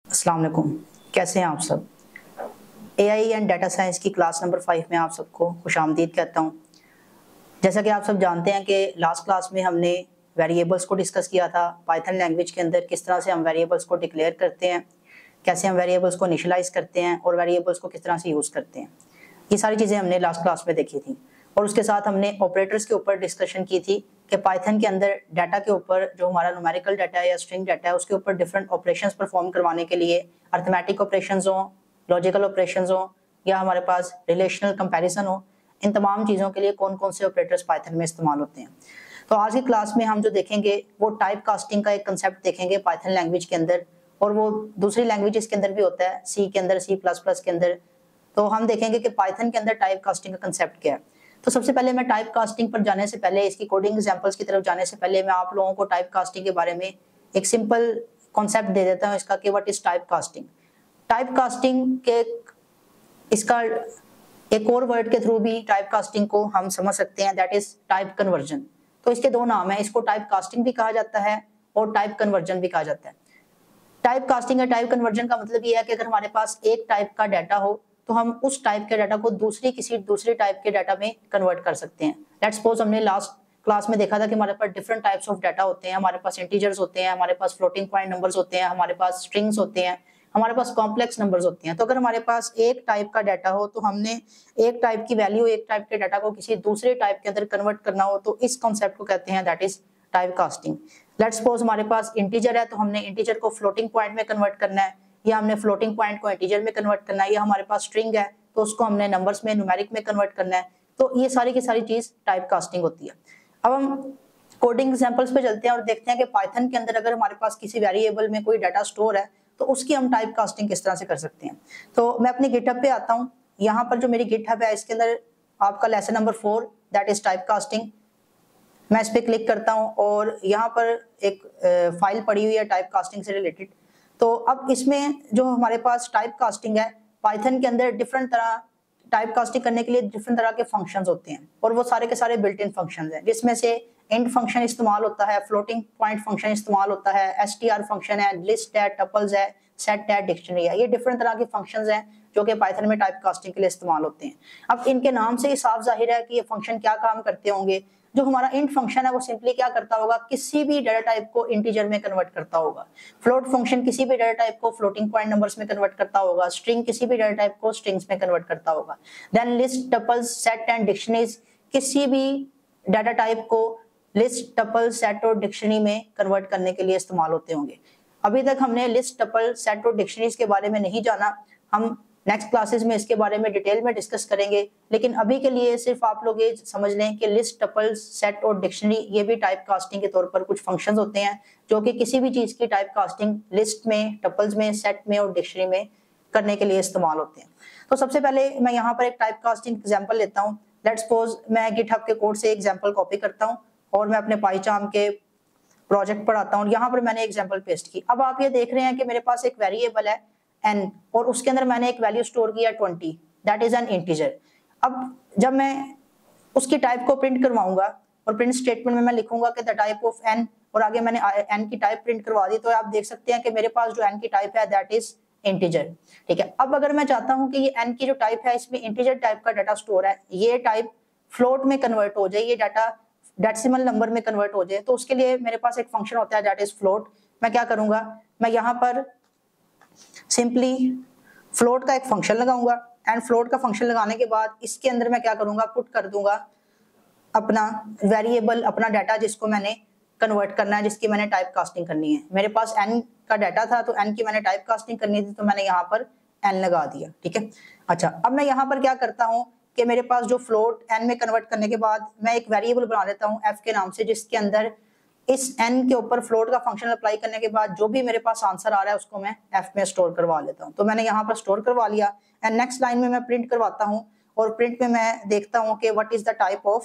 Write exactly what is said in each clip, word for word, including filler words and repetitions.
अस्सलाम वालेकुम, कैसे हैं आप सब। एआई एंड डाटा साइंस की क्लास नंबर फाइव में आप सबको खुशामदीद कहता हूँ। जैसा कि आप सब जानते हैं कि लास्ट क्लास में हमने वेरिएबल्स को डिस्कस किया था। पाइथन लैंग्वेज के अंदर किस तरह से हम वेरिएबल्स को डिक्लेयर करते हैं, कैसे हम वेरिएबल्स को इनिशियलाइज करते हैं और वेरिएबल्स को किस तरह से यूज़ करते हैं, ये सारी चीज़ें हमने लास्ट क्लास में देखी थी। और उसके साथ हमने ऑपरेटर्स के ऊपर डिस्कशन की थी कि पाइथन के अंदर डाटा के ऊपर जो हमारा न्यूमेरिकल डाटा है या स्ट्रिंग डाटा है उसके ऊपर डिफरेंट ऑपरेशंस परफॉर्म करवाने के लिए अर्थमेटिक ऑपरेशंस हो, लॉजिकल ऑपरेशंस हो या हमारे पास रिलेशनल कंपैरिजन हो, इन तमाम चीज़ों के लिए कौन कौन से ऑपरेटर्स पाइथन में इस्तेमाल होते हैं। तो आज की क्लास में हम जो देखेंगे वो टाइप कास्टिंग का एक कंसेप्ट देखेंगे पाइथन लैंग्वेज के अंदर, और वो दूसरी लैंग्वेजेस के अंदर भी होता है, सी के अंदर, सी प्लस प्लस के अंदर। तो हम देखेंगे कि पाइथन के अंदर टाइप कास्टिंग का कंसेप्ट क्या है। तो सबसे पहले मैं टाइप कास्टिंग पर जाने से पहले, इसकी कोडिंग एग्जांपल्स की तरफ जाने से पहले मैं आप लोगों को टाइप कास्टिंग के बारे में एक सिंपल कॉन्सेप्ट दे देता हूँ इसका कि what is type casting. Type casting के इसका एक और वर्ड के थ्रू भी टाइप कास्टिंग को हम समझ सकते हैं, दैट इज टाइप कन्वर्जन। तो इसके दो नाम है, इसको टाइप कास्टिंग भी कहा जाता है और टाइप कन्वर्जन भी कहा जाता है। टाइप कास्टिंग या टाइप कन्वर्जन का मतलब ये है कि अगर हमारे पास एक टाइप का डाटा हो तो हम उस टाइप के डाटा को दूसरी किसी दूसरे टाइप के डाटा में कन्वर्ट कर सकते हैं। लेट्स सपोज हमने लास्ट क्लास में देखा था कि हमारे पास डिफरेंट टाइप्स ऑफ डाटा होते हैं। हमारे पास इंटीजर्स होते हैं, हमारे पास फ्लोटिंग पॉइंट नंबर्स होते हैं, हमारे पास स्ट्रिंग्स होते हैं, हमारे पास कॉम्प्लेक्स नंबर्स होते हैं। तो अगर हमारे पास एक टाइप का डाटा हो तो हमने एक टाइप की वैल्यू, एक टाइप के डाटा को किसी दूसरे टाइप के अंदर कन्वर्ट करना हो तो इस कॉन्सेप्ट को कहते हैं that is type casting. Let's suppose हमारे पास इंटीजर है तो हमने इंटीजर को फ्लोटिंग पॉइंट में कन्वर्ट करना है, या हमने फ्लोटिंग पॉइंट को इंटीजर में कन्वर्ट करना है, या हमारे पास स्ट्रिंग है तो उसको हमने नंबर्स में, न्यूमेरिक में कन्वर्ट करना है। तो ये सारी की सारी चीज टाइप कास्टिंग होती है। अब हम कोडिंग एग्जांपल्स पे चलते हैं और देखते हैं कि पाइथन के अंदर अगर हमारे पास किसी वेरिएबल में कोई डाटा स्टोर है तो उसकी हम टाइप कास्टिंग किस तरह से कर सकते हैं। तो मैं अपनी गिटहब पे आता हूँ। यहाँ पर जो मेरी गिटहब है इसके अंदर आपका lesson number four that is type casting. मैं इस पर क्लिक करता हूँ और यहाँ पर एक फाइल पड़ी हुई है टाइप कास्टिंग से रिलेटेड। तो अब इसमें जो हमारे पास टाइप कास्टिंग है, पाइथन के अंदर डिफरेंट तरह टाइप कास्टिंग करने के लिए डिफरेंट तरह के फंक्शंस होते हैं और वो सारे के सारे बिल्ट इन फंक्शंस हैं, जिसमें से इंट फंक्शन इस्तेमाल होता है, फ्लोटिंग पॉइंट फंक्शन इस्तेमाल होता है, एसटीआर फंक्शन है, लिस्ट है, टपल्स है, सेट है, डिक्शनरी है। ये डिफरेंट तरह के फंक्शंस हैं जो कि पाइथन में टाइप कास्टिंग के लिए इस्तेमाल होते हैं। अब इनके नाम से ही साफ जाहिर है कि ये फंक्शन क्या काम करते होंगे। जो हमारा इंट फंक्शन है वो सिंपली क्या करता होगा, किसी भी डाटा टाइप को इंटीजर में कन्वर्ट करता होगा। फ्लोट फंक्शन किसी भी डाटा टाइप को फ्लोटिंग पॉइंट नंबर्स में कन्वर्ट करता होगा। स्ट्रिंग किसी भी डाटा टाइप को स्ट्रिंग्स में कन्वर्ट करता होगा। Then list, tuples, set and dictionaries किसी भी डाटा टाइप को लिस्ट, टपल, सेट और डिक्शनरी में कन्वर्ट करने के लिए इस्तेमाल होते होंगे। अभी तक हमने लिस्ट, टपल, सेट और डिक्शनरीज के बारे में नहीं जाना, हम नेक्स्ट क्लासेस में इसके बारे में डिटेल में डिस्कस करेंगे। लेकिन अभी के लिए सिर्फ आप लोग ये समझ लें कि लिस्ट, टपल, सेट और डिक्शनरी ये भी टाइप कास्टिंग के तौर पर कुछ फंक्शंस होते हैं जो कि किसी भी चीज की टाइप कास्टिंग लिस्ट में, टपल्स में, सेट में और डिक्शनरी में करने के लिए इस्तेमाल होते हैं। तो सबसे पहले मैं यहाँ पर एक टाइप कास्टिंग एग्जाम्पल लेता हूँ। लेट्स सपोज मैं गिटहब के कोड से एग्जाम्पल कॉपी करता हूँ और मैं अपने पाइचार्म के प्रोजेक्ट पर आता हूँ। यहाँ पर मैंने एग्जाम्पल पेस्ट की। अब आप ये देख रहे हैं कि मेरे पास एक वेरिएबल है n और उसके अंदर मैंने एक वैल्यू स्टोर किया twenty, that is an integer. अब जब मैं उसकी टाइप को प्रिंट करवाऊंगा और प्रिंट स्टेटमेंट में मैं लिखूंगा कि द टाइप ऑफ n और आगे मैंने n की टाइप प्रिंट करवा दी, तो आप देख सकते हैं कि मेरे पास जो n की टाइप है दैट इज इंटीजर। ठीक है। अब अगर मैं चाहता हूं कि ये n की जो टाइप है इसमें इंटीजर टाइप का डाटा स्टोर है, ये टाइप फ्लोट में कन्वर्ट हो जाए, ये डाटा डेसिमल नंबर में कन्वर्ट हो जाए, तो उसके लिए मेरे पास एक फंक्शन होता है दैट इज फ्लोट। मैं क्या करूंगा, मैं यहाँ पर सिंपली फ्लोट का एक फंक्शन लगाऊंगा एंड फ्लोट का फंक्शन लगाने के बाद इसके अंदर मैं क्या करूंगा, पुट कर दूंगा अपना वेरिएबल, अपना डाटा जिसको मैंने कन्वर्ट करना है, जिसकी मैंने टाइप कास्टिंग करनी है। मेरे पास n का डाटा था तो n की मैंने टाइप कास्टिंग करनी थी तो मैंने यहाँ पर n लगा दिया। ठीक है। अच्छा, अब मैं यहाँ पर क्या करता हूँ कि मेरे पास जो फ्लोट n में कन्वर्ट करने के बाद मैं एक वेरिएबल बना लेता हूँ f के नाम से, जिसके अंदर इस n के ऊपर फ्लोट का फंक्शन अप्लाई करने के बाद जो भी मेरे पास आंसर आ रहा है उसको मैं f में स्टोर करवा लेता हूँ। तो मैंने यहाँ पर स्टोर करवा लिया एंड नेक्स्ट लाइन में मैं प्रिंट करवाता हूँ और प्रिंट में मैं देखता हूँ कि what is the type of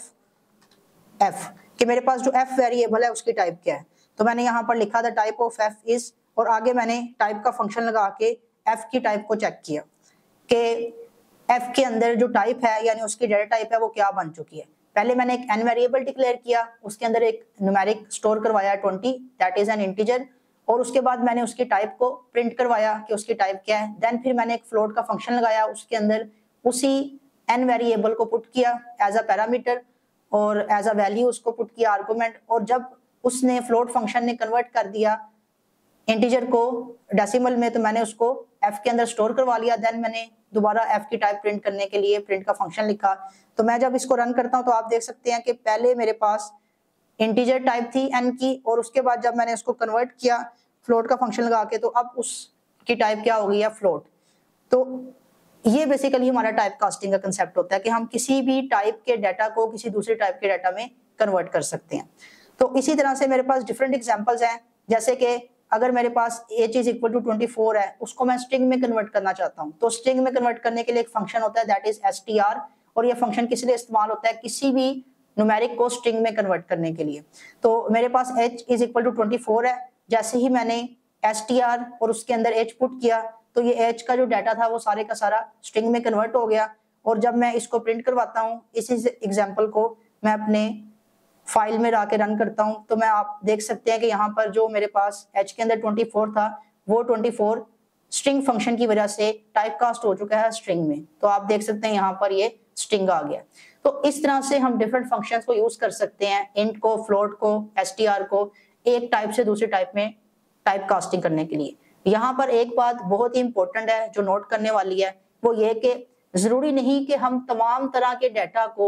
f, कि मेरे पास जो f वेरिएबल है उसकी टाइप क्या है। तो मैंने यहाँ पर लिखा the type of f is, और आगे मैंने टाइप का फंक्शन लगा के f की टाइप को चेक किया कि f के अंदर जो टाइप है यानी उसकी डाटा टाइप है वो क्या बन चुकी है। पहले मैंने एक n वेरिएबल डिक्लेयर किया, उसके अंदर एक न्यूमेरिक स्टोर करवाया twenty, that is an integer, और उसके बाद मैंने उसकी टाइप को प्रिंट करवाया कि उसकी टाइप क्या है। देन फिर मैंने एक फ्लोट का फंक्शन लगाया, उसके अंदर उसी n वेरिएबल को पुट किया एज अ पैरामीटर और एज अ वैल्यू उसको पुट किया आर्गुमेंट, और जब उसने फ्लोट फंक्शन ने कन्वर्ट कर दिया इंटीजर को डेसिमल में तो मैंने उसको f के अंदर स्टोर करवा लिया। देन मैंने दोबारा f की टाइप प्रिंट करने के लिए प्रिंट का फंक्शन लिखा। तो मैं जब इसको रन करता हूं तो आप देख सकते हैं कि पहले मेरे पास इंटीजर टाइप थी n की, और उसके बाद जब मैंने उसको कन्वर्ट किया फ्लोट का फंक्शन लगा के तो अब उसकी टाइप क्या हो गई है, फ्लोट। तो ये बेसिकली हमारा टाइप कास्टिंग का कंसेप्ट होता है कि हम किसी भी टाइप के डाटा को किसी दूसरे टाइप के डाटा में कन्वर्ट कर सकते हैं। तो इसी तरह से मेरे पास डिफरेंट एग्जांपल्स हैं, जैसे कि अगर मेरे पास H is equal to twenty four है, उसको मैं स्ट्रिंग में कन्वर्ट करना चाहता हूं, तो स्ट्रिंग में कन्वर्ट करने के लिए एक फंक्शन होता है दैट इज एसटीआर, और ये फंक्शन किस लिए इस्तेमाल होता है, किसी भी न्यूमेरिक को स्ट्रिंग में कन्वर्ट करने के लिए। तो मेरे पास h is equal to twenty four है, जैसे ही मैंने एसटीआर और उसके अंदर h पुट किया तो ये h का जो डाटा था वो सारे का सारा स्ट्रिंग में कन्वर्ट हो गया। और जब मैं इसको प्रिंट करवाता हूँ, इसी एग्जांपल को मैं अपने फाइल में ला के रन करता हूँ, तो मैं आप देख सकते हैं कि यहाँ पर जो मेरे पास h के अंदर ट्वेंटी फोर था वो ट्वेंटी फोर स्ट्रिंग फंक्शन की वजह से टाइप कास्ट हो चुका है स्ट्रिंग में। तो आप देख सकते हैं यहाँ पर ये स्ट्रिंग आ गया। तो इस तरह से हम डिफरेंट फंक्शंस को यूज कर सकते हैं, इंट को, फ्लोट को, एसटीआर को, एक टाइप से दूसरी टाइप में टाइप कास्टिंग करने के लिए। यहाँ पर एक बात बहुत ही इंपॉर्टेंट है जो नोट करने वाली है, वो ये कि जरूरी नहीं कि हम तमाम तरह के डाटा को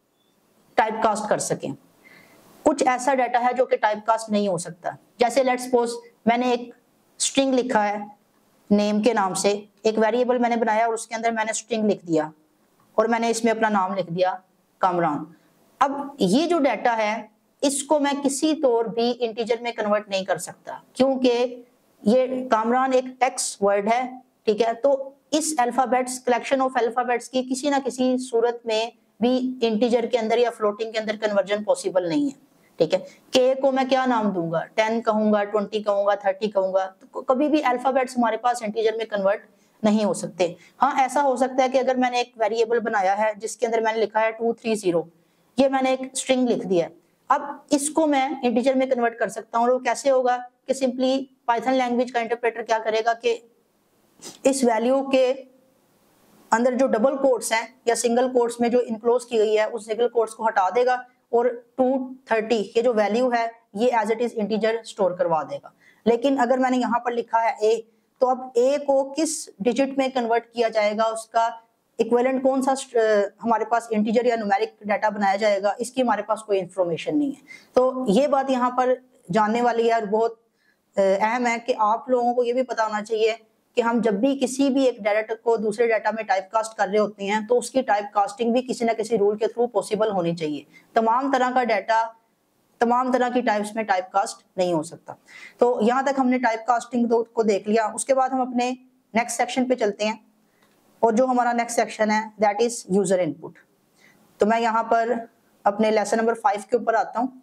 टाइप कास्ट कर सकें। कुछ ऐसा डाटा है जो कि टाइप कास्ट नहीं हो सकता। जैसे लेट्स सपोज मैंने एक स्ट्रिंग लिखा है नेम के नाम से, एक वेरिएबल मैंने बनाया और उसके अंदर मैंने स्ट्रिंग लिख दिया और मैंने इसमें अपना नाम लिख दिया कामरान। अब ये जो डाटा है इसको मैं किसी तौर भी इंटीजर में कन्वर्ट नहीं कर सकता, क्योंकि ये कामरान एक टेक्स्ट वर्ड है, ठीक है। तो इस अल्फाबेट्स, कलेक्शन ऑफ अल्फाबेट्स की किसी ना किसी सूरत में भी इंटीजर के अंदर या फ्लोटिंग के अंदर कन्वर्जन पॉसिबल नहीं है, ठीक है। के को मैं क्या नाम दूंगा, टेन कहूंगा, ट्वेंटी कहूंगा, थर्टी कहूंगा, तो कभी भी अल्फाबेट्स हमारे पास इंटीजर में कन्वर्ट नहीं हो सकते। हाँ, ऐसा हो सकता है कि अगर मैंने एक वेरिएबल बनाया है जिसके अंदर मैंने लिखा है टू थ्री जीरो, ये मैंने एक स्ट्रिंग लिख दिया, अब इसको मैं इंटीजर में कन्वर्ट कर सकता हूँ। और वो कैसे होगा कि सिंपली पाइथन लैंग्वेज का इंटरप्रेटर क्या करेगा कि इस वैल्यू के अंदर जो डबल कोट्स हैं या सिंगल कोट्स में जो इनक्लोज की गई है उस सिंगल कोट्स को हटा देगा और टू थर्टी ये जो वैल्यू है ये as it is integer store करवा देगा। लेकिन अगर मैंने यहाँ पर लिखा है ए, तो अब ए को किस डिजिट में कन्वर्ट किया जाएगा, उसका इक्विवेलेंट कौन सा हमारे पास इंटीजर या न्यूमेरिक डाटा बनाया जाएगा, इसकी हमारे पास कोई इंफॉर्मेशन नहीं है। तो ये बात यहाँ पर जानने वाली है और बहुत अहम है कि आप लोगों को ये भी पता होना चाहिए कि हम जब भी किसी भी एक डाटा को दूसरे डाटा में टाइप कास्ट कर रहे होते हैं तो उसकी टाइप कास्टिंग भी किसी ना किसी रूल के थ्रू पॉसिबल होनी चाहिए। तमाम तरह का डाटा तमाम तरह की टाइप्स में टाइप कास्ट नहीं हो सकता। तो यहाँ तक हमने टाइप कास्टिंग को देख लिया। उसके बाद हम अपने नेक्स्ट सेक्शन पे चलते हैं और जो हमारा नेक्स्ट सेक्शन है दैट इज यूजर इनपुट। तो मैं यहाँ पर अपने लेसन नंबर फाइव के ऊपर आता हूँ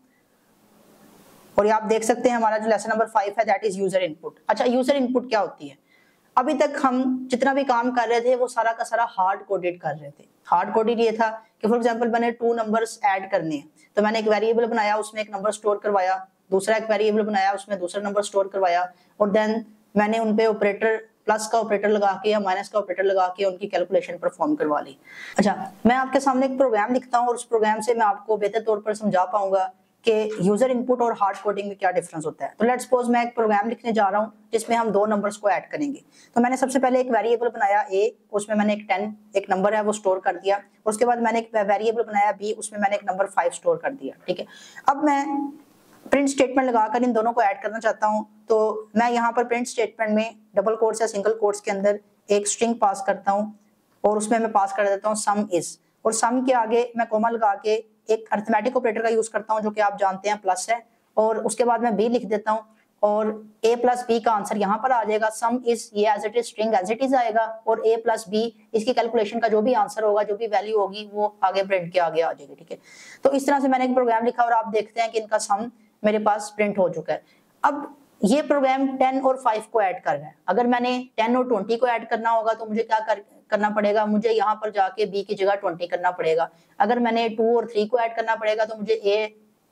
और ये आप देख सकते हैं हमारा जो लेसन नंबर फाइव है दैट इज यूजर इनपुट। अच्छा, यूजर इनपुट क्या होती है? अभी तक हम जितना भी काम कर रहे थे वो सारा का सारा हार्ड कोडेड कर रहे थे। हार्ड कोडेड ये था कि फॉर एग्जांपल मैंने टू नंबर्स ऐड करने हैं, तो मैंने एक वेरिएबल बनाया, उसमें एक नंबर स्टोर करवाया, दूसरा एक वेरिएबल बनाया, उसमें दूसरा नंबर स्टोर करवाया, और देन मैंने उन पे ऑपरेटर प्लस का ऑपरेटर लगा के या माइनस का ऑपरेटर लगा के उनकी कैलकुलेशन परफॉर्म करवा ली। अच्छा, मैं आपके सामने एक प्रोग्राम लिखता हूँ और उस प्रोग्राम से मैं आपको बेहतर तौर पर समझा पाऊंगा कि यूजर इनपुट और हार्ड कोडिंग में क्या डिफरेंस होता है। तो लेट्स सपोज मैं एक प्रोग्राम लिखने जा रहा हूँ जिसमें हम दो नंबर्स को ऐड करेंगे। तो मैंने सबसे पहले एक वेरिएबल बनाया ए, उसमें मैंने एक टेन एक नंबर है वो स्टोर कर दिया। उसके बाद मैंने एक वेरिएबल बनाया बी, उसमें मैंने एक नंबर फाइव स्टोर कर दिया, ठीक है। अब मैं प्रिंट स्टेटमेंट लगाकर इन दोनों को ऐड करना चाहता हूँ, तो मैं यहाँ पर प्रिंट स्टेटमेंट में डबल कोट्स या सिंगल कोट्स के अंदर एक स्ट्रिंग पास करता हूँ और उसमें मैं पास कर देता हूँ सम इज, और सम के आगे मैं कोमा लगा के एक अरिथमेटिक ऑपरेटर का यूज करता हूं जो कि आप जानते हैं प्लस है, और उसके बाद मैं बी लिख देता हूं और a प्लस बी का आंसर यहाँ पर आ जाएगा। सम इज ये as it is string as it is आएगा और a प्लस बी इसकी कैलकुलेशन का जो भी आंसर होगा, जो भी वैल्यू होगी वो आगे प्रिंट के आगे आ जाएगी, ठीक है। तो इस तरह से मैंने एक प्रोग्राम लिखा और आप देखते हैं कि इनका सम मेरे पास प्रिंट हो चुका है। अब ये प्रोग्राम टेन और फाइव को ऐड कर रहा है। अगर मैंने टेन और ट्वेंटी को ऐड करना होगा तो मुझे क्या कर, करना पड़ेगा, मुझे यहाँ पर जाके b की जगह ट्वेंटी करना पड़ेगा। अगर मैंने टू और थ्री को ऐड करना पड़ेगा तो मुझे a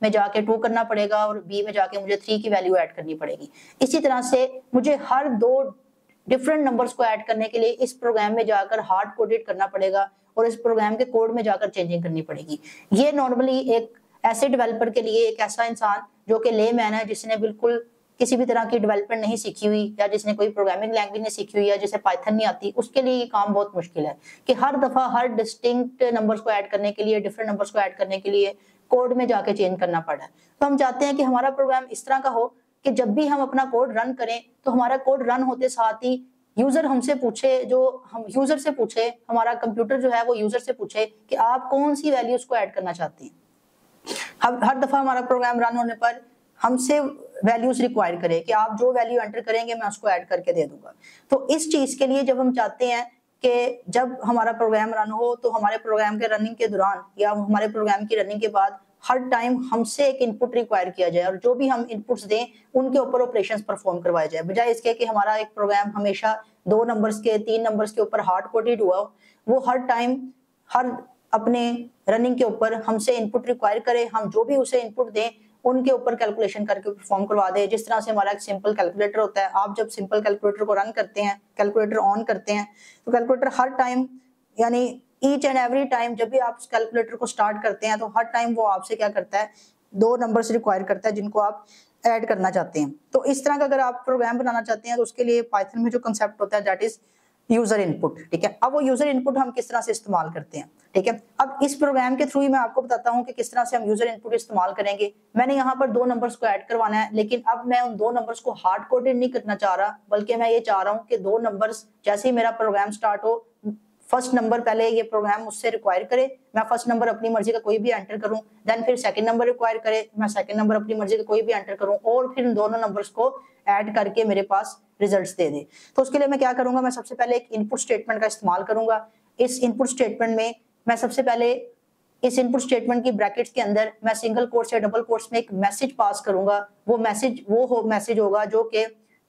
में जाके टू करना पड़ेगा और बी में जाके मुझे थ्री की वैल्यू ऐड करनी पड़ेगी। इसी तरह से मुझे हर दो डिफरेंट नंबर्स को ऐड करने के लिए इस प्रोग्राम में जाकर हार्ड कोडेड करना पड़ेगा और इस प्रोग्राम के कोड में जाकर चेंजिंग करनी पड़ेगी। ये नॉर्मली एक ऐसे डेवलपर के लिए, एक ऐसा इंसान जो कि लेमैन है, जिसने बिल्कुल किसी भी तरह की डेवलपमेंट नहीं सीखी हुई या जिसने कोई प्रोग्रामिंग लैंग्वेज नहीं सीखी हुई या जिसे पाइथन नहीं आती, उसके लिए ये काम बहुत मुश्किल है कि हर दफा हर डिस्टिंक्ट नंबर्स को ऐड करने के लिए, डिफरेंट नंबर्स को ऐड करने के लिए कोड में जाके चेंज करना पड़ा है। तो हम चाहते हैं कि हमारा प्रोग्राम इस तरह का हो कि जब भी हम अपना कोड रन करें तो हमारा कोड रन होते साथ ही यूजर हमसे पूछे, जो हम यूजर से पूछे, हमारा कंप्यूटर जो है वो यूजर से पूछे कि आप कौन सी वैल्यूज को ऐड करना चाहते हैं। हर हर दफा हमारा प्रोग्राम रन होने पर हमसे वैल्यूज रिक्वायर करे कि आप जो वैल्यू एंटर करेंगे मैं उसको ऐड करके दे दूंगा। तो इस चीज के लिए जब हम चाहते हैं कि जब हमारा प्रोग्राम रन हो तो हमारे प्रोग्राम के रनिंग के दौरान या हमारे प्रोग्राम की रनिंग के बाद हर टाइम हमसे एक इनपुट रिक्वायर किया जाए और जो भी हम इनपुट्स दें उनके ऊपर ऑपरेशंस परफॉर्म करवाए जाए, बजाय इसके कि हमारा एक प्रोग्राम हमेशा दो नंबर्स के, तीन नंबर्स के ऊपर हार्ड कोडेड हुआ हो। वो हर टाइम हर अपने रनिंग के ऊपर हमसे इनपुट रिक्वायर करे, हम जो भी उसे इनपुट दें उनके ऊपर कैलकुलेशन करके परफॉर्म करवा दे। जिस तरह से हमारा एक सिंपल कैलकुलेटर होता है, आप जब सिंपल कैलकुलेटर को रन करते हैं, कैलकुलेटर ऑन करते हैं, तो कैलकुलेटर हर टाइम यानी ईच एंड एवरी टाइम जब भी आप कैलकुलेटर को स्टार्ट करते हैं तो हर टाइम वो आपसे क्या करता है, दो नंबर्स रिक्वायर करता है जिनको आप ऐड करना चाहते हैं। तो इस तरह का अगर आप प्रोग्राम बनाना चाहते हैं तो उसके लिए पाइथन में जो कंसेप्ट होता है दैट इज यूजर इनपुट। ठीक है, अब वो यूजर इनपुट हम किस तरह से इस्तेमाल करते हैं। ठीक है, अब इस प्रोग्राम के थ्रू ही मैं आपको बताता हूं कि किस तरह से हम यूजर इनपुट इस्तेमाल करेंगे। मैंने यहाँ पर दो नंबर्स को ऐड करवाना है, लेकिन अब मैं उन दो नंबर्स को हार्ड कोडेड नहीं करना चाह रहा, बल्कि मैं ये चाह रहा हूँ कि दो नंबर्स जैसे ही मेरा प्रोग्राम स्टार्ट हो, फर्स्ट नंबर पहले ये प्रोग्राम मुझसे रिक्वायर करे, मैं फर्स्ट नंबर अपनी मर्जी का कोई भी एंटर करूं, देन फिर सेकंड नंबर रिक्वायर करे, मैं सेकंड नंबर अपनी मर्जी का कोई भी एंटर करूं और फिर इन दोनों नंबर्स को ऐड करके मेरे पास रिजल्ट्स दे दे। तो उसके लिए मैं क्या करूंगा, मैं सबसे पहले एक इनपुट स्टेटमेंट का इस्तेमाल करूंगा। इस इनपुट स्टेटमेंट में मैं सबसे पहले इस इनपुट स्टेटमेंट की ब्रैकेट्स के अंदर मैं सिंगल कोट्स या डबल कोट्स में एक मैसेज पास करूंगा। वो मैसेज वो हो मैसेज होगा जो कि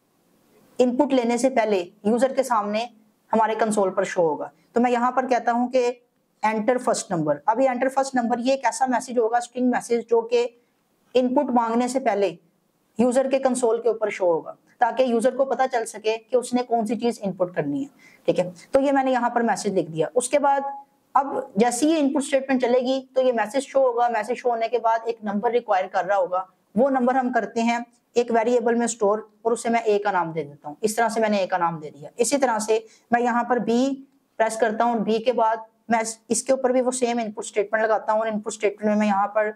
इनपुट लेने से पहले यूजर के सामने हमारे कंसोल पर शो होगा। तो मैं यहाँ पर कहता हूँ कि एंटर फर्स्ट नंबर। अब ये एंटर फर्स्ट नंबर ये एक ऐसा मैसेज होगा, स्ट्रिंग मैसेज, जो कि इनपुट मांगने से पहले यूजर के कंसोल के ऊपर शो होगा ताकि यूजर को पता चल सके कि उसने कौन सी चीज इनपुट करनी है। ठीक है, तो ये मैंने यहाँ पर मैसेज लिख दिया। उसके बाद अब जैसे ही इनपुट स्टेटमेंट चलेगी तो ये मैसेज शो होगा। मैसेज शो होने के बाद एक नंबर रिक्वायर कर रहा होगा, वो नंबर हम करते हैं एक वेरिएबल में स्टोर और उसे मैं ए का नाम दे देता हूँ। इस तरह से मैंने ए का नाम दे दिया। इसी तरह से मैं यहाँ पर बी प्रेस करता हूँ, बी के बाद मैं इसके ऊपर भी वो सेम इनपुट स्टेटमेंट लगाता हूँ और इनपुट स्टेटमेंट में मैं यहाँ पर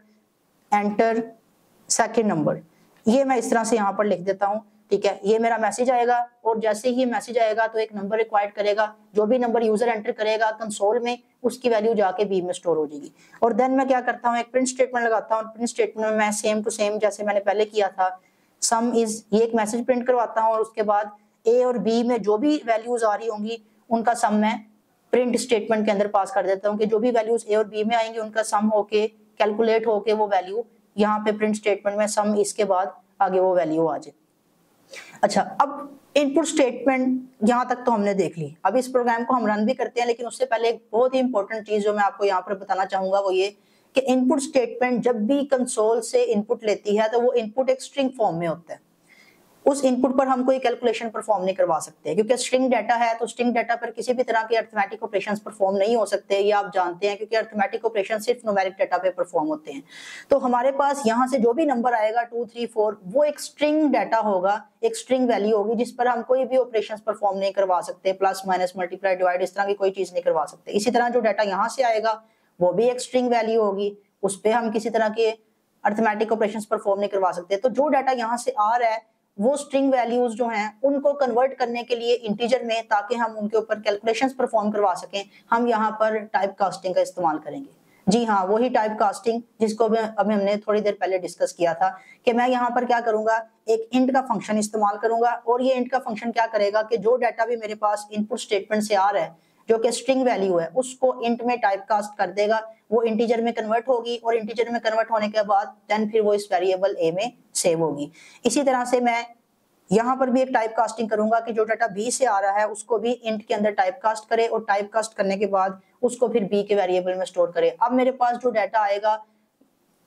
एंटर सेकेंड नंबर, ये मैं इस तरह से यहाँ पर लिख देता हूँ। ठीक है, ये मेरा मैसेज आएगा और जैसे ही मैसेज आएगा तो एक नंबर रिक्वायर्ड करेगा, जो भी नंबर यूजर एंटर करेगा कंसोल में उसकी वैल्यू जाके बी में स्टोर हो जाएगी। और देन मैं क्या करता हूँ, एक प्रिंट स्टेटमेंट लगाता हूँ। प्रिंट स्टेटमेंट में मैं सेम टू सेम जैसे मैंने पहले किया था, सम इज, ये एक मैसेज प्रिंट करवाता हूँ और उसके बाद ए और बी में जो भी वैल्यूज आ रही होंगी उनका सम मैं प्रिंट स्टेटमेंट के अंदर पास कर देता हूँ कि जो भी वैल्यूज ए और बी में आएंगी उनका सम होके कैलकुलेट होके वो वैल्यू यहाँ पे प्रिंट स्टेटमेंट में सम इसके बाद आगे वो वैल्यू आ जाए। अच्छा, अब इनपुट स्टेटमेंट यहाँ तक तो हमने देख ली। अब इस प्रोग्राम को हम रन भी करते हैं, लेकिन उससे पहले एक बहुत ही इंपॉर्टेंट चीज जो मैं आपको यहाँ पर बताना चाहूंगा वो ये कि इनपुट स्टेटमेंट जब भी कंसोल से इनपुट लेती है तो वो इनपुट एक स्ट्रिंग फॉर्म में होता है। उस इनपुट पर हम कोई कैलकुलेशन परफॉर्म नहीं करवा सकते क्योंकि स्ट्रिंग डाटा है, तो स्ट्रिंग डाटा पर किसी भी तरह के अरिथमेटिक ऑपरेशंस परफॉर्म नहीं हो सकते, ये आप जानते हैं, क्योंकि अरिथमेटिक ऑपरेशन सिर्फ न्यूमेरिक डाटा पे परफॉर्म होते हैं। तो हमारे पास यहाँ से जो भी नंबर आएगा टू थ्री फोर वो एक स्ट्रिंग डाटा होगा, एक स्ट्रिंग वैल्यू होगी जिस पर हम कोई भी ऑपरेशंस परफॉर्म नहीं करवा सकते, प्लस माइनस मल्टीप्लाई डिवाइड इस तरह की कोई चीज नहीं करवा सकते। इसी तरह जो डाटा यहाँ से आएगा वो भी एक स्ट्रिंग वैल्यू होगी, उस पर हम किसी तरह के अरिथमेटिक ऑपरेशंस परफॉर्म नहीं करवा सकते। तो जो डाटा यहाँ से आ रहा है वो स्ट्रिंग वैल्यूज जो हैं उनको कन्वर्ट करने के लिए इंटीजर में, ताकि हम उनके ऊपर कैलकुलेशंस परफॉर्म करवा सकें, हम यहाँ पर टाइप कास्टिंग का इस्तेमाल करेंगे। जी हाँ, वही टाइप कास्टिंग जिसको अभी हमने थोड़ी देर पहले डिस्कस किया था कि मैं यहाँ पर क्या करूंगा, एक इंट का फंक्शन इस्तेमाल करूंगा और ये इंट का फंक्शन क्या करेगा कि जो डाटा भी मेरे पास इनपुट स्टेटमेंट से आ रहा है जो कि स्ट्रिंग वैल्यू है उसको इंट में टाइप कास्ट कर देगा, वो इंटीजर में कन्वर्ट होगी और इंटीजर में कन्वर्ट होने के बाद देन फिर वो इस वेरिएबल ए में सेव होगी। इसी तरह से मैं यहाँ पर भी एक टाइप कास्टिंग करूंगा कि जो डाटा बी से आ रहा है उसको भी इंट के अंदर टाइप कास्ट करे और टाइप कास्ट करने के बाद उसको फिर बी के वेरिएबल में स्टोर करे। अब मेरे पास जो डाटा आएगा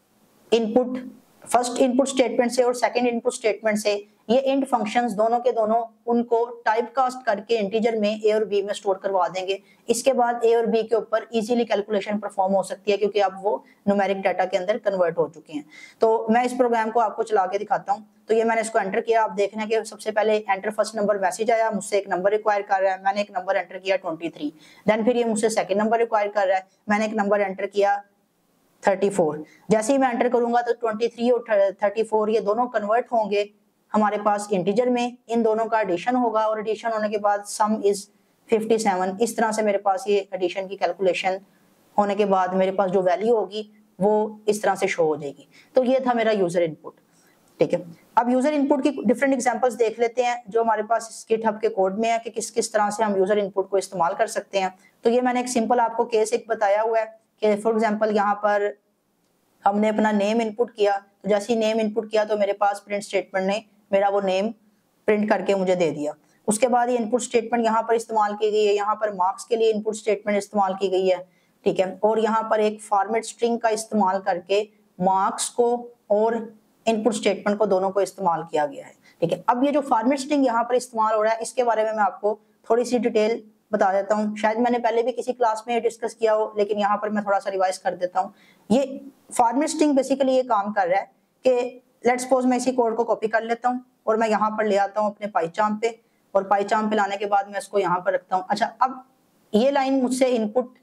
इनपुट फर्स्ट इनपुट स्टेटमेंट से और सेकंड इनपुट स्टेटमेंट से ये इंट फंक्शंस दोनों के दोनों उनको टाइप कास्ट करके इंटीजर में ए और बी में स्टोर करवा देंगे। इसके बाद ए और बी के ऊपर इजीली कैलकुलेशन परफॉर्म हो सकती है क्योंकि अब वो न्यूमेरिक डाटा के अंदर कन्वर्ट हो चुके हैं। तो मैं इस प्रोग्राम को आपको चला के दिखाता हूँ। तो ये मैंने इसको एंटर किया, आप देखना कि सबसे पहले एंटर फर्स्ट नंबर मैसेज आया, मुझसे एक नंबर रिक्वायर कर रहा है, मैंने एक नंबर एंटर किया तेईस। देन फिर ये मुझसे सेकंड नंबर रिक्वायर कर रहा है, मैंने एक नंबर एंटर किया चौंतीस। जैसे ही मैं एंटर करूंगा तो तेईस और चौंतीस ये दोनों कन्वर्ट होंगे हमारे पास इंटीजर में, इन दोनों का एडिशन होगा और एडिशन होने के बाद सम इज सत्तावन। इस तरह से मेरे पास ये एडिशन की कैलकुलेशन होने के बाद मेरे पास जो वैल्यू होगी वो इस तरह से शो हो जाएगी। तो ये था मेरा यूजर इनपुट, ठीक है। अब यूजर इनपुट की डिफरेंट एग्जांपल्स देख लेते हैं जो हमारे पास गिटहब के कोड में है कि किस किस तरह से हम यूजर इनपुट को इस्तेमाल कर सकते हैं। तो ये मैंने एक सिंपल आपको केस एक बताया हुआ है कि फॉर एग्जांपल यहाँ पर हमने अपना नेम इनपुट किया, तो जैसे ही नेम इनपुट किया तो मेरे पास प्रिंट स्टेटमेंट ने मेरा वो नेम प्रिंट करके मुझे दे दिया। उसके बाद ये इनपुट स्टेटमेंट यहाँ पर इस्तेमाल की गई है, यहाँ पर मार्क्स के लिए इनपुट स्टेटमेंट इस्तेमाल की गई है, ठीक है। और यहाँ पर एक फॉर्मेट स्ट्रिंग का इस्तेमाल करके मार्क्स को और इनपुट स्टेटमेंट को दोनों को इस्तेमाल किया गया है, ठीक है। अब ये जो फॉर्मेट स्ट्रिंग यहाँ पर इस्तेमाल हो रहा है इसके बारे में मैं आपको थोड़ी सी डिटेल बता देता हूँ। शायद मैंने पहले भी किसी क्लास में डिस्कस किया हो, लेकिन यहाँ पर मैं थोड़ा सा रिवाइज कर देता हूँ। ये फॉर्मेट स्ट्रिंग बेसिकली ये काम कर रहा है कि लेट्स सपोज मैं इसी कोड को कॉपी कर लेता हूँ और मैं यहाँ पर ले आता हूँ अपने पाइचार्म पे, और पाइचार्म पे लाने के बाद मैं इसको यहाँ पर रखता हूँ। अच्छा, अब ये लाइन मुझसे इनपुट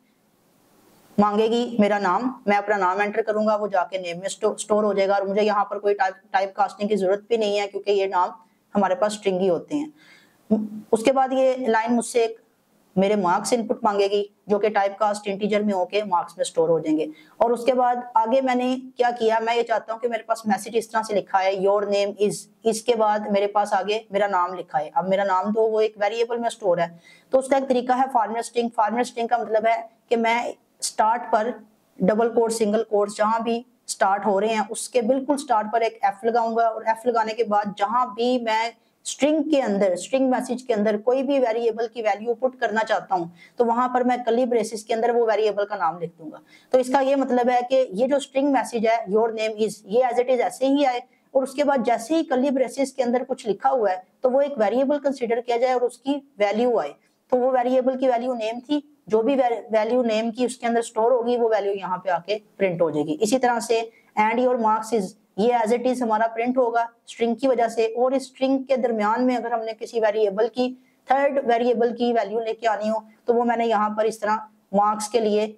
मांगेगी मेरा नाम, मैं अपना नाम एंटर करूंगा, वो जाके नेम में स्टो, स्टोर हो जाएगा और मुझे यहाँ पर कोई टाइप टाइप कास्टिंग की जरूरत भी नहीं है क्योंकि ये नाम हमारे पास स्ट्रिंग ही होते हैं। उसके बाद ये लाइन मुझसे एक मेरे मार्क्स इनपुट मांगेगी जो कि टाइप कास्ट इंटीजर में होके मार्क्स में स्टोर हो जाएंगे। और उसके बाद आगे मैंने क्या किया, मैं ये चाहता हूँ कि मेरे पास मैसेज इस तरह से लिखा है योर नेम इज, इसके बाद मेरे पास आगे मेरा नाम लिखा है। अब मेरा नाम तो वो एक वेरिएबल में स्टोर है, तो उसका एक तरीका है फॉर्मेट स्ट्रिंग। फॉर्मेट स्ट्रिंग का मतलब है कि मैं स्टार्ट पर डबल कोट सिंगल कोट जहां भी स्टार्ट हो रहे हैं उसके बिल्कुल स्टार्ट पर एक एफ लगाऊंगा, और एफ लगाने के बाद जहां भी मैं स्ट्रिंग के अंदर स्ट्रिंग मैसेज के अंदर कोई भी वेरिएबल की वैल्यू पुट करना चाहता हूं तो वहां पर मैं कर्ली ब्रेसेस के अंदर वो वेरिएबल का नाम लिख दूंगा। तो इसका ये मतलब है कि ये जो स्ट्रिंग मैसेज है योर नेम इज, ये एज इट इज ऐसे ही आए, और उसके बाद जैसे ही कर्ली ब्रेसेस के अंदर कुछ लिखा हुआ है तो वो एक वेरिएबल कंसीडर किया जाए और उसकी वैल्यू आए। तो वो वेरिएबल की वैल्यू नेम थी, जो भी वैल्यू नेम की उसके अंदर स्टोर होगी वो वैल्यू यहाँ पे आके प्रिंट हो जाएगी। इसी तरह से एंड योर मार्क्स इज, ये एज इट इज हमारा प्रिंट होगा स्ट्रिंग की वजह से, और इस स्ट्रिंग के दरमियान में अगर हमने किसी वेरिएबल की थर्ड वेरिएबल की वैल्यू लेके आनी हो तो वो मैंने यहाँ पर इस तरह मार्क्स के लिए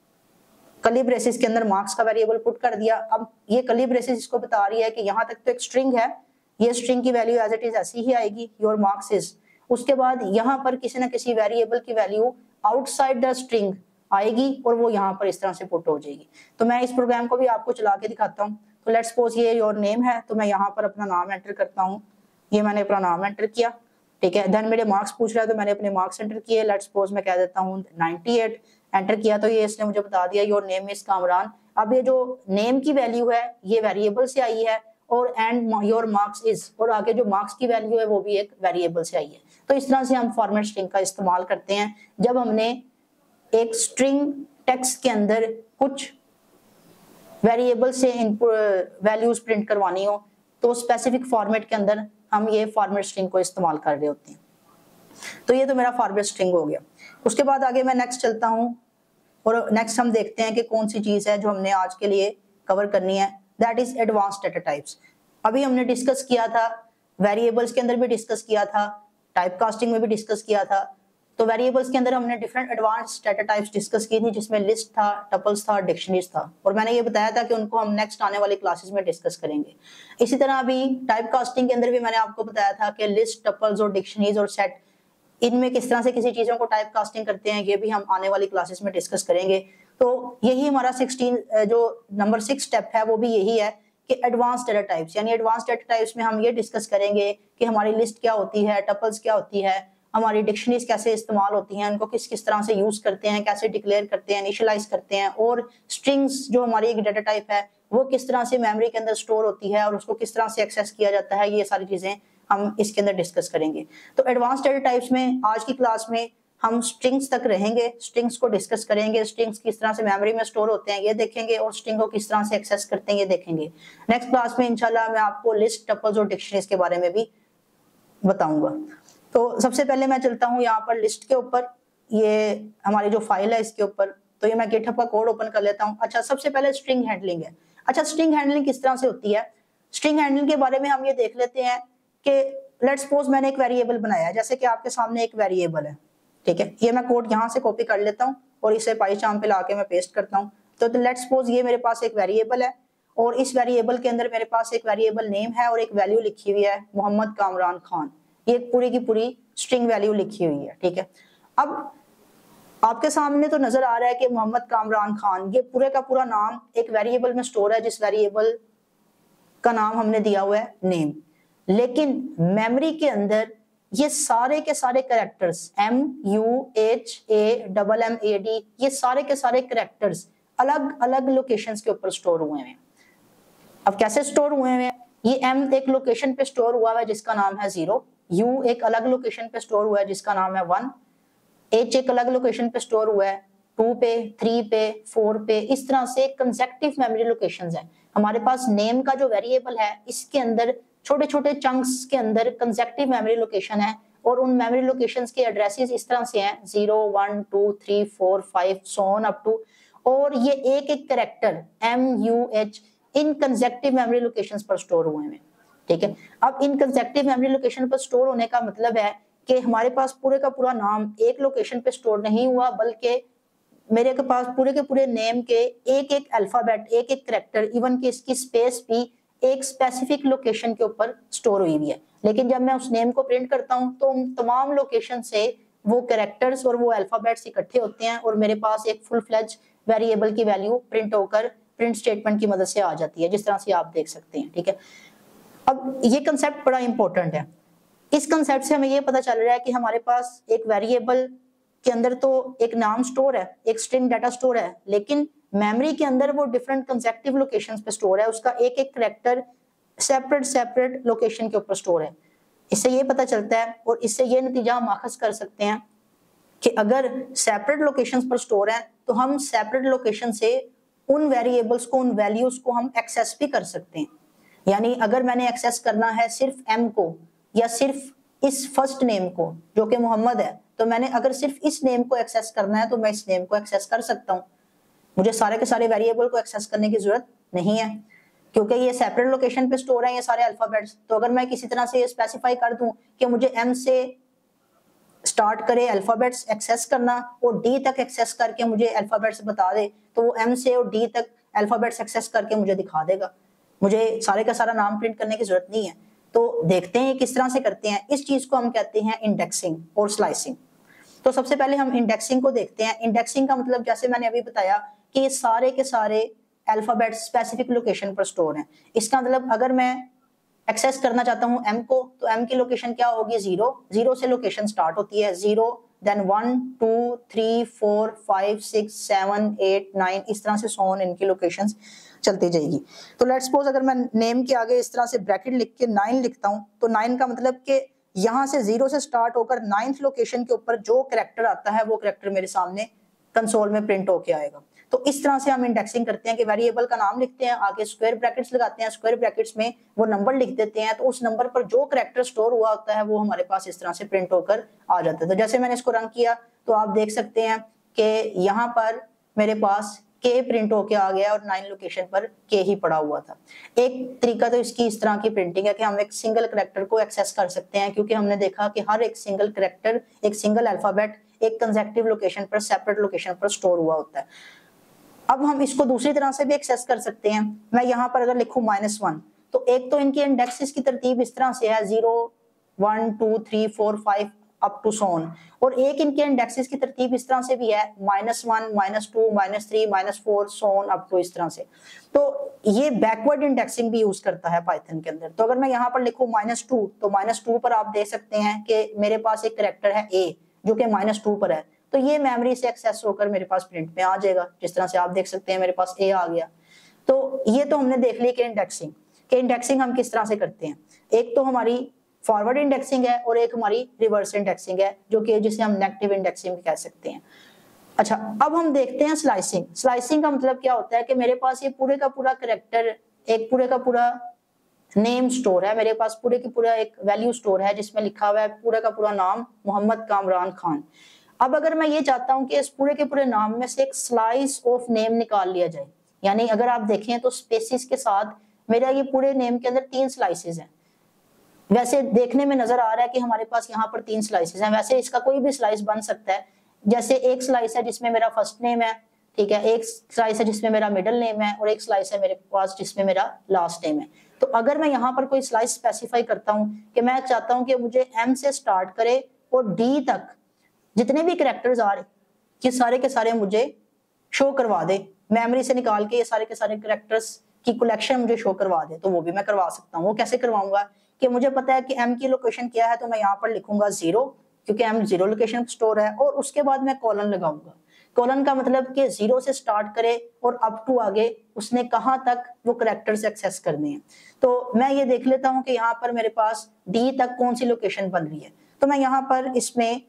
कर्ली ब्रेसेस के अंदर मार्क्स का वेरिएबल पुट कर दिया। अब ये कर्ली ब्रेसेस इसको बता रही है कि यहाँ तक तो एक स्ट्रिंग है, ये स्ट्रिंग की वैल्यू एज इट इज ऐसी ही आएगी योर मार्क्स इज। उसके बाद यहाँ पर किसी ना किसी वेरिएबल की वैल्यू आउटसाइड द स्ट्रिंग आएगी और वो यहाँ पर इस तरह से पुट हो जाएगी। तो मैं इस प्रोग्राम को भी आपको चला के दिखाता हूँ। तो लेट्स सपोज ये योर नेम है, तो मैं यहाँ पर अपना नाम एंटर करता हूँ, ये मैंने अपना नाम एंटर किया, ठीक है। देन मेरे मार्क्स पूछ रहा है तो मैंने अपने मार्क्स एंटर किए, लेट्स सपोज मैं कह देता हूँ अट्ठानवे एंटर किया, तो ये इसने मुझे बता दिया योर नेम इज कामरान। अब ये जो नेम की वैल्यू है ये वेरिएबल से आई है, और एंड योर मार्क्स इज, और आगे जो मार्क्स की वैल्यू है वो भी एक वेरिएबल से आई है। तो इस तरह से हम फॉर्मेट स्ट्रिंग का इस्तेमाल करते हैं जब हमने एक स्ट्रिंग टेक्स्ट के अंदर कुछ वेरिएबल से इनपुट वैल्यूज प्रिंट करवानी हो तो स्पेसिफिक फॉर्मेट के अंदर हम ये फॉर्मेट स्ट्रिंग को इस्तेमाल कर रहे होते हैं। तो ये तो मेरा फॉर्मेट स्ट्रिंग हो गया। उसके बाद आगे मैं नेक्स्ट चलता हूँ और नेक्स्ट हम देखते हैं कि कौन सी चीज है जो हमने आज के लिए कवर करनी है, that is advance data types. अभी हमने डिस्कस किया था, वेरिएबल्स के अंदर भी डिस्कस किया था, टाइप कास्टिंग में भी डिस्कस किया था। तो वेरिएबल्स के अंदर हमने different advance data types discuss की थी जिसमें लिस्ट था, टपल्स था, डिक्शनरीज था, और मैंने ये बताया था कि उनको हम नेक्स्ट आने वाली क्लासेस में डिस्कस करेंगे। इसी तरह अभी टाइप कास्टिंग के अंदर भी मैंने आपको बताया था कि लिस्ट, टपल्स और डिक्शनरीज और सेट, इनमें किस तरह से किसी चीजों को टाइप कास्टिंग करते हैं ये भी हम आने वाली क्लासेस में डिस्कस करेंगे। तो यही हमारा सोलह जो नंबर सिक्स स्टेप है वो भी यही है कि एडवांस डेटा टाइप्स, यानी एडवांस डेटा टाइप्स में हम ये डिस्कस करेंगे कि हमारी लिस्ट क्या होती है, टपल्स क्या होती है, हमारी डिक्शनरीज कैसे इस्तेमाल होती हैं, उनको किस किस तरह से यूज करते हैं, कैसे डिक्लेयर करते हैं, इनिशियलाइज करते हैं, और स्ट्रिंग्स जो हमारी एक डेटा टाइप है वो किस तरह से मेमोरी के अंदर स्टोर होती है और उसको किस तरह से एक्सेस किया जाता है, ये सारी चीजें हम इसके अंदर डिस्कस करेंगे। तो एडवांस डेटा टाइप्स में आज की क्लास में हम स्ट्रिंग्स तक रहेंगे, स्ट्रिंग्स को डिस्कस करेंगे, स्ट्रिंग्स किस तरह से मेमोरी में स्टोर होते हैं ये देखेंगे, और स्ट्रिंग को किस तरह से एक्सेस करते हैं ये देखेंगे। नेक्स्ट क्लास में इंशाल्लाह मैं आपको लिस्ट, टपल्स और डिक्शनरीज के बारे में भी बताऊंगा। तो सबसे पहले मैं चलता हूँ यहाँ पर लिस्ट के ऊपर, ये हमारी जो फाइल है इसके ऊपर। तो ये मैं गिटहब का कोड ओपन कर लेता हूँ। अच्छा, सबसे पहले स्ट्रिंग हैंडलिंग है। अच्छा, स्ट्रिंग हैंडलिंग किस तरह से होती है? स्ट्रिंग हैंडलिंग के बारे में हम ये देख लेते हैं कि लेट्स सपोज मैंने एक वेरिएबल बनाया है, जैसे कि आपके सामने एक वेरिएबल है, ठीक है। ये मैं कोड यहाँ से कॉपी कर लेता हूँ और इसे पाइचार्म पे लाके मैं पेस्ट करता हूँ। तो, तो लेट्स सपोज ये मेरे पास एक वेरिएबल है और इस वेरिएबल के अंदर मेरे पास एक वेरिएबल नेम है और एक वैल्यू लिखी हुई है मोहम्मद कामरान खान। ये पूरी की पूरी स्ट्रिंग वैल्यू लिखी हुई है, ठीक है। अब आपके सामने तो नजर आ रहा है कि मोहम्मद कामरान खान, ये पूरे का पूरा नाम एक वेरिएबल में स्टोर है, जिस वेरिएबल का नाम हमने दिया हुआ है नेम। लेकिन मेमोरी के अंदर ये सारे के सारे characters M U H A double M A D, ये सारे के सारे कैरेक्टर्स अलग अलग लोकेशंस के ऊपर स्टोर हुए हैं। अब कैसे स्टोर हुए हैं? ये एम एक लोकेशन पे स्टोर हुआ है जिसका नाम है जीरो, यू एक अलग लोकेशन पे स्टोर हुआ है जिसका नाम है वन, एच एक अलग लोकेशन पे स्टोर हुआ है टू पे, थ्री पे, फोर पे। इस तरह से कंसेक्टिव मेमोरी लोकेशंस हैं। हमारे पास नेम का जो वेरिएबल है इसके अंदर छोटे छोटे चंक्स के अंदर कंसेक्टिव मेमोरी लोकेशन है, और उन मेमोरी लोकेशंस के एड्रेसेस इस तरह से हैं zero one two three four five so on up to, और ये एक एक कैरेक्टर एम यू एच इन कंसेक्टिव मेमोरी लोकेशंस पर स्टोर हुए हैं, ठीक है। अब इन कंसेक्टिव मेमोरी लोकेशन पर स्टोर होने का मतलब है कि हमारे पास पूरे का पूरा नाम एक लोकेशन पे स्टोर नहीं हुआ, बल्कि मेरे के पास पूरे के पूरे नेम के एक एक अल्फाबेट, एक एक कैरेक्टर, इवन कि इसकी स्पेस भी एक स्पेसिफिक लोकेशन के ऊपर स्टोर हुई हुई है। लेकिन जब मैं उस नेम को प्रिंट करता हूं तो उन तमाम लोकेशन से वो कैरेक्टर्स और वो अल्फाबेट्स इकट्ठे होते हैं और मेरे पास एक फुल फ्लेज वेरिएबल की वैल्यू प्रिंट होकर प्रिंट स्टेटमेंट की मदद से आ जाती है, जिस तरह से आप देख सकते हैं, ठीक है। अब ये कंसेप्ट बड़ा इंपॉर्टेंट है। इस कंसेप्ट से हमें ये पता चल रहा है कि हमारे पास एक वेरिएबल के अंदर तो एक नाम स्टोर है, एक स्ट्रिंग डाटा स्टोर है, लेकिन मेमोरी के अंदर वो डिफरेंट कंसेक्टिव लोकेशंस पे स्टोर है। उसका एक एक कैरेक्टर सेपरेट सेपरेट लोकेशन के ऊपर स्टोर है। इससे ये पता चलता है और इससे ये नतीजा हम माखज कर सकते हैं कि अगर सेपरेट लोकेशंस पर स्टोर है तो हम सेपरेट लोकेशन से उन वेरिएबल्स को, उन वैल्यूज को हम एक्सेस भी कर सकते हैं। यानी अगर मैंने एक्सेस करना है सिर्फ एम को या सिर्फ इस फर्स्ट नेम को जो कि मोहम्मद है, तो मैंने अगर सिर्फ इस नेम को एक्सेस करना है तो मैं इस नेम को एक्सेस कर सकता हूँ। मुझे सारे के सारे वेरिएबल को एक्सेस करने की जरूरत नहीं है, क्योंकि ये सेपरेट लोकेशन पे स्टोर है ये सारे अल्फाबेट्स। तो अगर मैं किसी तरह से ये स्पेसिफाई कर दूं कि मुझे एम से स्टार्ट करे अल्फाबेट्स एक्सेस करना और डी तक एक्सेस करके मुझे अल्फाबेट्स बता दे, तो वो एम से और डी तक अल्फाबेट्स एक्सेस करके मुझे दिखा देगा। मुझे सारे का सारा नाम प्रिंट करने की जरूरत नहीं है। तो देखते हैं किस तरह से करते हैं। इस चीज को हम कहते हैं इंडेक्सिंग और स्लाइसिंग। तो सबसे पहले हम इंडेक्सिंग को देखते हैं। इंडेक्सिंग का मतलब जैसे मैंने अभी बताया कि ये सारे के सारे अल्फाबेट स्पेसिफिक लोकेशन पर स्टोर हैं। इसका मतलब अगर मैं एक्सेस करना चाहता हूं एम को, तो एम की लोकेशन क्या होगी? जीरो। जीरो से लोकेशन स्टार्ट होती है, zero then one two three four five six seven eight nine, इस तरह से सो ऑन इनकी लोकेशंस चलती जाएगी। तो लेट्स सपोज अगर मैं नेम के आगे इस तरह से ब्रैकेट लिख के नाइन लिखता हूं, तो नाइन का मतलब कि यहाँ से जीरो से स्टार्ट होकर नाइन्थ लोकेशन के ऊपर जो कैरेक्टर आता है वो कैरेक्टर मेरे सामने कंसोल में प्रिंट होके आएगा। तो इस तरह से हम इंडेक्सिंग करते हैं कि वेरिएबल का नाम लिखते हैं, आगे स्क्वायर ब्रैकेट्स लगाते हैं, स्क्वायर ब्रैकेट्स में वो नंबर लिख देते हैं, तो उस नंबर पर जो कैरेक्टर स्टोर हुआ होता है वो हमारे पास इस तरह से प्रिंट होकर आ जाता है। तो जैसे मैंने इसको रंग किया तो आप देख सकते हैं कि यहाँ पर मेरे पास के प्रिंट होके आ गया और नाइन लोकेशन पर के ही पड़ा हुआ था। एक तरीका तो इसकी इस तरह की प्रिंटिंग है कि हम एक सिंगल कैरेक्टर को एक्सेस कर सकते हैं, क्योंकि हमने देखा कि हर एक सिंगल कैरेक्टर, एक सिंगल अल्फाबेट एक कंसेक्टिव लोकेशन पर, सेपरेट लोकेशन पर स्टोर हुआ होता है। अब हम इसको दूसरी तरह से भी एक्सेस कर सकते हैं। मैं यहाँ पर अगर लिखूं माइनस वन, तो एक तो इनकी इंडेक्सेस की तरतीब इस तरह से है zero one two three four five up to so on, और एक इनके इंडेक्सेस की तरतीब इस तरह से भी है minus one minus two minus three minus four so on up to, इस तरह से। तो ये बैकवर्ड इंडेक्सिंग भी यूज करता है पाइथन के अंदर। तो अगर मैं यहाँ पर लिखूं माइनस टू, तो माइनस टू पर आप देख सकते हैं कि मेरे पास एक कैरेक्टर है ए जो कि माइनस टू पर है, तो ये मेमोरी से एक्सेस होकर मेरे पास प्रिंट में आ जाएगा। जिस तरह से आप देख सकते हैं मेरे पास ए आ गया। तो ये तो हमने देख ली कि इंडेक्सिंग कि इंडेक्सिंग हम किस तरह से करते हैं। एक तो हमारी फॉरवर्ड इंडेक्सिंग है और एक हमारी रिवर्स इंडेक्सिंग है, जो कि जिसे हम नेगेटिव इंडेक्सिंग भी कह सकते हैं। अच्छा, अब हम देखते हैं स्लाइसिंग। स्लाइसिंग का मतलब क्या होता है कि मेरे पास ये पूरे का पूरा कैरेक्टर, एक पूरे का पूरा नेम स्टोर है, मेरे पास पूरे की पूरा एक वैल्यू स्टोर है जिसमें लिखा हुआ है पूरा का पूरा नाम मोहम्मद कामरान खान। अब अगर मैं ये चाहता हूं कि इस पूरे के पूरे नाम में से एक स्लाइस ऑफ नेम निकाल लिया जाए, यानी अगर आप देखें तो स्पेसिस के साथ मेरा ये पूरे नेम के अंदर तीन स्लाइसेस हैं। वैसे देखने में नजर आ रहा है कि हमारे पास यहाँ पर तीन स्लाइसेस हैं, वैसे इसका कोई भी स्लाइस बन सकता है। जैसे एक स्लाइस है जिसमें मेरा फर्स्ट नेम है, ठीक है, एक स्लाइस है जिसमें मेरा मिडिल नेम है और एक स्लाइस है मेरे पास जिसमें मेरा लास्ट नेम है। तो अगर मैं यहाँ पर कोई स्लाइस स्पेसिफाई करता हूँ कि मैं चाहता हूँ कि मुझे एम से स्टार्ट करे और डी तक जितने भी कैरेक्टर्स आ रहे कि सारे के सारे मुझे शो करवा दे, मेमोरी से निकाल के ये सारे के सारे कैरेक्टर्स की कलेक्शन मुझे शो करवा दे, तो वो भी मैं करवा सकता हूँ। वो कैसे करवाऊंगा कि मुझे पता है कि एम की लोकेशन क्या है, तो मैं यहाँ पर लिखूंगा जीरो, क्योंकि एम जीरो लोकेशन स्टोर है, और उसके बाद मैं कॉलन लगाऊंगा। कॉलन का मतलब कि जीरो से स्टार्ट करे और अप टू आगे उसने कहां तक वो कैरेक्टर्स एक्सेस करने हैं। तो मैं ये देख लेता हूं कि यहाँ पर मेरे पास डी तक कौन सी लोकेशन बन रही है। तो मैं यहाँ पर इसमें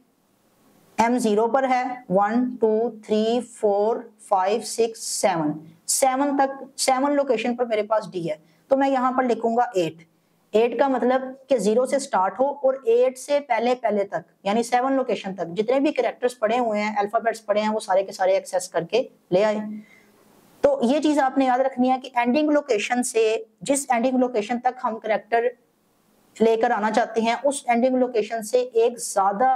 एम जीरो पर है one two three four five six seven, seven तक सेवन लोकेशन पर मेरे पास डी है, तो मैं यहाँ पर लिखूंगा एट। एट का मतलब कि जीरो से स्टार्ट हो और एट से पहले पहले तक यानी सेवन लोकेशन तक जितने भी कैरेक्टर्स पड़े हुए हैं, अल्फाबेट्स पड़े हैं, वो सारे के सारे एक्सेस करके ले आए। तो ये चीज आपने याद रखनी है कि एंडिंग लोकेशन से जिस एंडिंग लोकेशन तक हम कैरेक्टर लेकर आना चाहते हैं उस एंडिंग लोकेशन से एक ज्यादा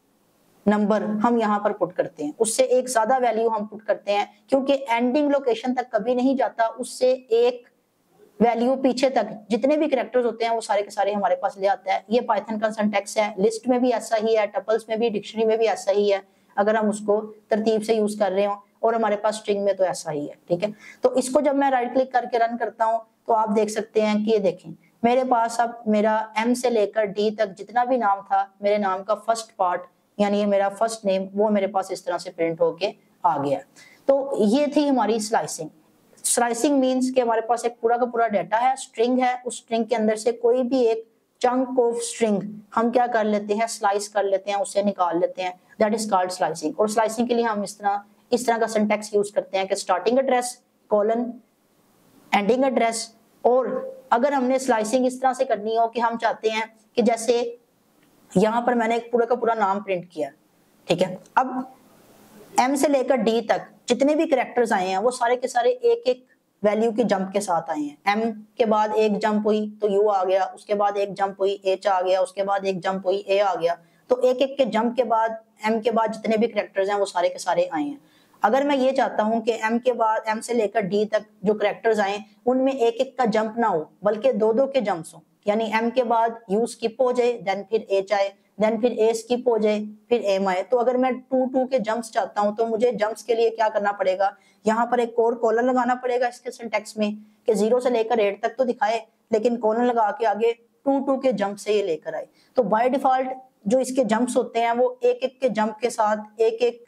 नंबर हम यहाँ पर पुट करते हैं, उससे एक ज्यादा वैल्यू हम पुट करते हैं, क्योंकि एंडिंग लोकेशन तक कभी नहीं जाता, उससे एक वैल्यू पीछे तक जितने भी कैरेक्टर्स होते हैं वो सारे के सारे हमारे पास ले आता है। ये पाइथन का सिंटैक्स है, लिस्ट में भी ऐसा ही है, टपल्स में भी, डिक्शनरी में भी ऐसा ही है, अगर हम उसको तरतीब से यूज कर रहे हो, और हमारे पास स्ट्रिंग में तो ऐसा ही है, ठीक है। तो इसको जब मैं राइट क्लिक करके रन करता हूँ तो आप देख सकते हैं कि ये देखें मेरे पास अब मेरा एम से लेकर डी तक जितना भी नाम था, मेरे नाम का फर्स्ट पार्ट यानी ये मेरा फर्स्ट नेम, वो मेरे पास इस तरह से प्रिंट होके आ गया। तो ये थी हमारी स्लाइसिंग। स्लाइसिंग मींस कि हमारे पास एक पूरा का पूरा डाटा है, स्ट्रिंग है, उस स्ट्रिंग के अंदर से कोई भी एक चंक ऑफ स्ट्रिंग हम क्या कर लेते हैं, स्लाइस कर लेते हैं, उससे निकाल लेते हैं, दैट इज कॉल्ड स्लाइसिंग। और स्लाइसिंग के लिए हम इस तरह इस तरह का सिंटैक्स यूज करते हैं कि starting address colon ending address. और अगर हमने स्लाइसिंग इस तरह से करनी हो कि हम चाहते हैं कि जैसे यहाँ पर मैंने एक पूरा का पूरा नाम प्रिंट किया, ठीक है, अब एम से लेकर डी तक जितने भी कैरेक्टर्स आए हैं वो सारे के सारे एक एक वैल्यू के जंप के साथ आए हैं। एम के बाद एक जंप हुई तो यू आ गया, उसके बाद एक जंप हुई एच आ गया, उसके बाद एक जंप हुई ए आ गया। तो एक एक के जंप के बाद एम के बाद जितने भी कैरेक्टर्स हैं वो सारे के सारे आए हैं। अगर मैं ये चाहता हूं कि एम के बाद एम से लेकर डी तक जो कैरेक्टर्स आए उनमें एक एक का जंप ना हो बल्कि दो दो के जंप्स हो, यानी एम के बाद यू स्किप हो जाए, देन फिर एच आए, देन फिर ए स्किप हो जाए, फिर एम आए। तो अगर मैं टू टू के जंप्स चाहता हूं तो मुझे जंप्स के लिए क्या करना पड़ेगा, यहाँ पर एक और कॉलन लगाना पड़ेगा इसके सिंटैक्स में कि जीरो से लेकर एट तक तो दिखाए लेकिन कॉलन लगा के आगे टू टू के जंप से ये लेकर आए। तो बाय डिफॉल्ट जो इसके जंप्स होते हैं वो एक एक के जंप के साथ एक एक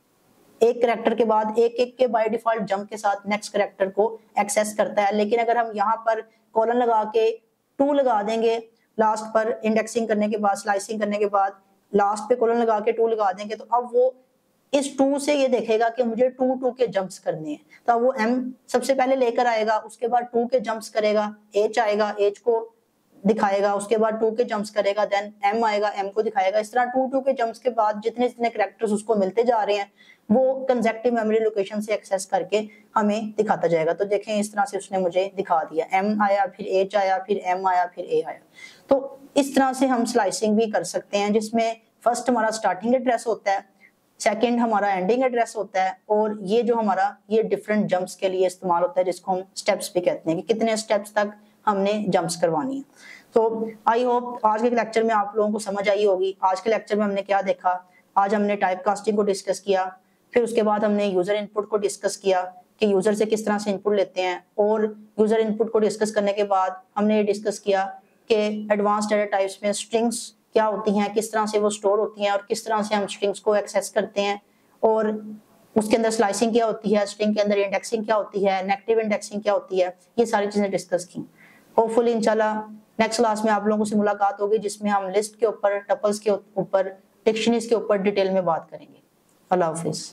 एक कैरेक्टर के बाद एक एक के बाय डिफॉल्ट जंप के साथ नेक्स्ट कैरेक्टर को एक्सेस करता है। लेकिन अगर हम यहाँ पर कॉलन लगा के टू लगा देंगे लास्ट पर, इंडेक्सिंग करने के बाद स्लाइसिंग करने के बाद लास्ट पे कॉलन लगा के टू लगा देंगे, तो अब वो इस टू से ये देखेगा कि मुझे टू टू के जंप्स करने हैं। तो अब वो एम सबसे पहले लेकर आएगा, उसके बाद टू के जंप्स करेगा, एच आएगा, एच को दिखाएगा, उसके बाद टू के जंप्स करेगा, देन एम आएगा, एम को दिखाएगा। इस तरह टू टू के जंप्स के बाद जितने जितने कैरेक्टर्स उसको मिलते जा रहे हैं वो कंसेक्टिव मेमोरी लोकेशन से एक्सेस करके हमें दिखाता जाएगा। तो देखें इस तरह से उसने मुझे दिखा दिया, एम आया, फिर एच आया, फिर एम आया, फिर ए आया। तो इस तरह से हम स्लाइसिंग भी कर सकते हैं जिसमें फर्स्ट हमारा स्टार्टिंग एड्रेस होता है, सेकंड हमारा एंडिंग एड्रेस होता है, और ये जो हमारा ये डिफरेंट जंप्स के लिए इस्तेमाल होता है जिसको हम स्टेप्स भी कहते हैं कि कितने स्टेप्स तक हमने जंप्स करवानी है। तो आई होप आज के लेक्चर में आप लोगों को समझ आई होगी। आज के लेक्चर में हमने क्या देखा, आज हमने टाइप कास्टिंग को डिस्कस किया, फिर उसके बाद हमने यूजर इनपुट को डिस्कस किया कि यूजर से किस तरह से इनपुट लेते हैं, और यूजर इनपुट को डिस्कस करने के बाद हमने ये डिस्कस किया कि एडवांस डाटा टाइप्स में स्ट्रिंग्स क्या होती हैं, किस तरह से वो स्टोर होती हैं और किस तरह से हम स्ट्रिंग्स को एक्सेस करते हैं, और उसके अंदर स्लाइसिंग क्या होती है, स्ट्रिंग के अंदर इंडेक्सिंग क्या होती है, नेगेटिव इंडेक्सिंग क्या होती है, ये सारी चीजें डिस्कस की। होपफुली इंशाल्लाह नेक्स्ट क्लास में आप लोगों से मुलाकात होगी जिसमें हम लिस्ट के ऊपर, टपल्स के ऊपर, डिक्शनरीज के ऊपर डिटेल में बात करेंगे। अल्लाह हाफिज।